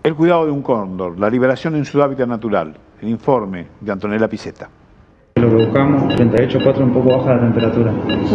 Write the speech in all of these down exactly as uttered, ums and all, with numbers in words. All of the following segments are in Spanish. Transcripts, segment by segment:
El cuidado de un cóndor, la liberación en su hábitat natural. El informe de Antonella Picetta. Lo que buscamos, treinta y ocho punto cuatro, un poco baja la temperatura.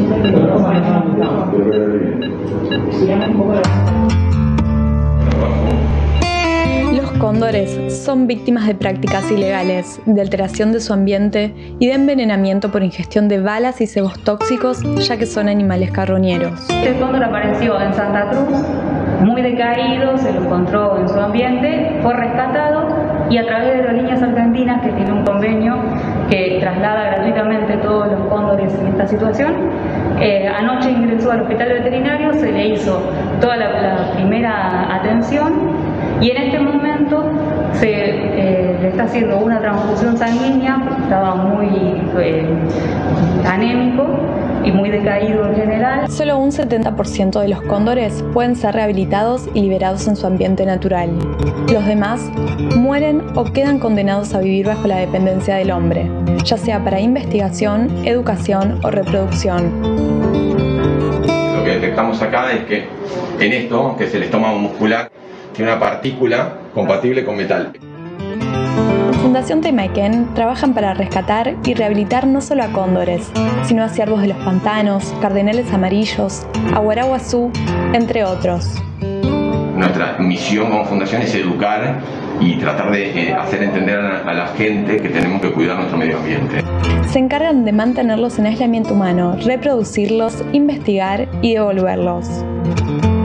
Los cóndores son víctimas de prácticas ilegales, de alteración de su ambiente y de envenenamiento por ingestión de balas y cebos tóxicos, ya que son animales carroñeros. Este cóndor apareció en Santa Cruz, muy decaído, se lo encontró en su ambiente, fue rescatado y a través de Aerolíneas Argentinas, que tiene un convenio que traslada gratuitamente todos los cóndores en esta situación, eh, anoche ingresó al hospital veterinario, se le hizo toda la, la primera atención y en este momento se eh, le está haciendo una transfusión sanguínea porque estaba muy eh, anémico y muy decaído en general. Solo un setenta por ciento de los cóndores pueden ser rehabilitados y liberados en su ambiente natural. Los demás mueren o quedan condenados a vivir bajo la dependencia del hombre, ya sea para investigación, educación o reproducción. Lo que detectamos acá es que en esto, que es el estómago muscular, tiene una partícula compatible con metal. En Fundación Taymaiken trabajan para rescatar y rehabilitar no solo a cóndores, sino a ciervos de los pantanos, cardenales amarillos, aguaraguazú, entre otros. Nuestra misión como fundación es educar y tratar de eh, hacer entender a la gente que tenemos que cuidar nuestro medio ambiente. Se encargan de mantenerlos en aislamiento humano, reproducirlos, investigar y devolverlos.